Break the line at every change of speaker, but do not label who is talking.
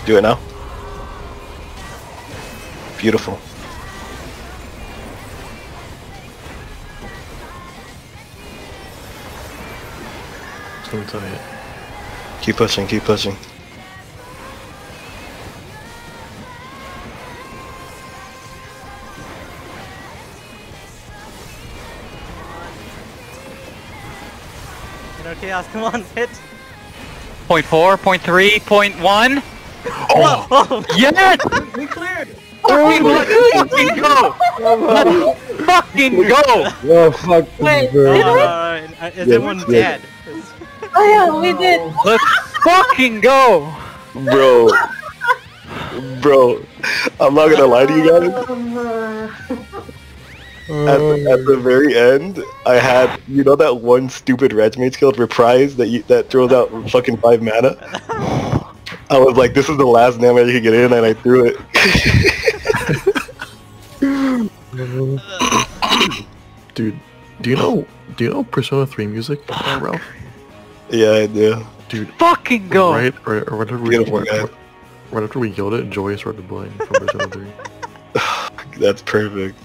Do it now. Beautiful.
It's gonna be tight.
Keep pushing, keep pushing.
Chaos, come on, hit.
0.4, 0.3, 0.1.
Oh!
Yes!
We cleared!
Fucking go! Let's fucking go!
Oh fuck.
Wait,
Is everyone dead?
Oh yeah, we did.
Let's fucking go!
Bro. Bro. I'm not gonna lie to you guys. At the very end, I had, you know that one stupid regimate skill, Reprise, that throws out fucking 5 mana? I was like, this is the last damage I could get in, and I threw it.
Dude, do you know Persona 3 music, Ralph?
Yeah, I do.
Dude,
Fucking go!
right after we killed it, Joey started playing from Persona 3.
That's perfect.